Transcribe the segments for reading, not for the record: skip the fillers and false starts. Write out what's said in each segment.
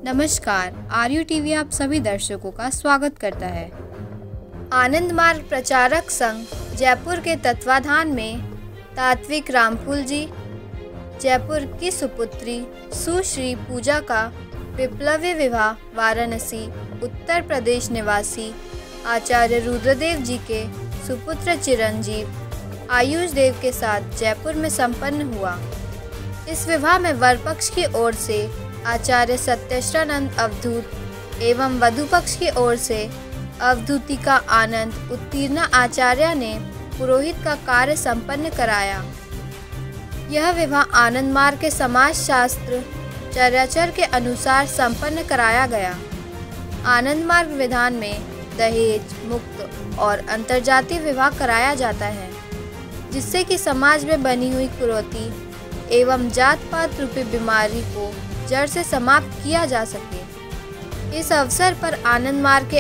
नमस्कार, आर्यू टीवी आप सभी दर्शकों का स्वागत करता है। आनंद मार्ग प्रचारक संघ जयपुर के तत्वाधान में तात्विक रामफूल जी, जयपुर की सुपुत्री सुश्री पूजा का विप्लवी विवाह वाराणसी उत्तर प्रदेश निवासी आचार्य रुद्रदेव जी के सुपुत्र चिरंजीव आयुष देव के साथ जयपुर में संपन्न हुआ। इस विवाह में वर पक्ष की ओर से आचार्य सत्येश्वरानंद अवधूत एवं वधू पक्ष की ओर से अवधूतिका आनंद उत्तीर्ण आचार्य ने पुरोहित का कार्य संपन्न कराया। यह विवाह आनंद मार्ग के समाज शास्त्र चर्याचर के अनुसार संपन्न कराया गया। आनंद मार्ग विधान में दहेज मुक्त और अंतर्जातीय विवाह कराया जाता है, जिससे कि समाज में बनी हुई कुरीति एवं जात पात रूपी बीमारी को जड़ से समाप्त किया जा सके। इस अवसर पर आनंद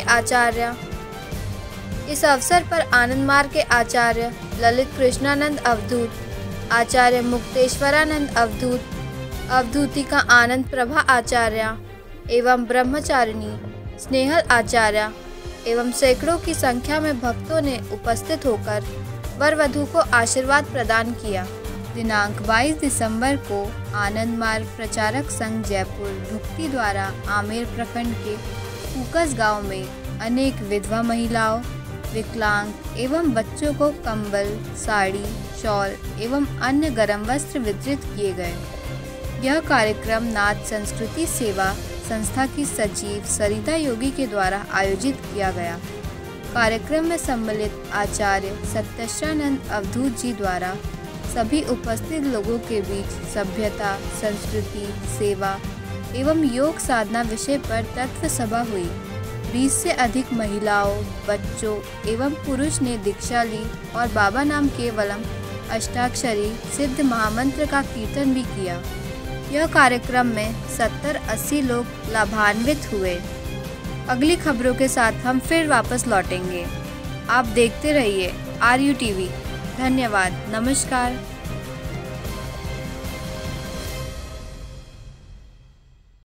मार्ग के आचार्य ललित कृष्णानंद अवधूत, आचार्य मुक्तेश्वरानंद अवधूत, अवधूतिका आनंद प्रभा आचार्य एवं ब्रह्मचारिणी स्नेहल आचार्य एवं सैकड़ों की संख्या में भक्तों ने उपस्थित होकर वर वधू को आशीर्वाद प्रदान किया। दिनांक 22 दिसंबर को आनंद मार्ग प्रचारक संघ जयपुर भुक्ति द्वारा आमेर प्रखंड के फूकस गांव में अनेक विधवा महिलाओं, विकलांग एवं बच्चों को कंबल, साड़ी, शॉल एवं अन्य गर्म वस्त्र वितरित किए गए। यह कार्यक्रम नाथ संस्कृति सेवा संस्था की सचिव सरिता योगी के द्वारा आयोजित किया गया। कार्यक्रम में सम्मिलित आचार्य सत्येश्वरानंद अवधूत जी द्वारा सभी उपस्थित लोगों के बीच सभ्यता, संस्कृति, सेवा एवं योग साधना विषय पर तत्व सभा हुई। 20 से अधिक महिलाओं, बच्चों एवं पुरुष ने दीक्षा ली और बाबा नाम केवलम अष्टाक्षरी सिद्ध महामंत्र का कीर्तन भी किया। यह कार्यक्रम में 70-80 लोग लाभान्वित हुए। अगली खबरों के साथ हम फिर वापस लौटेंगे। आप देखते रहिए आर्यू टीवी। धन्यवाद। नमस्कार।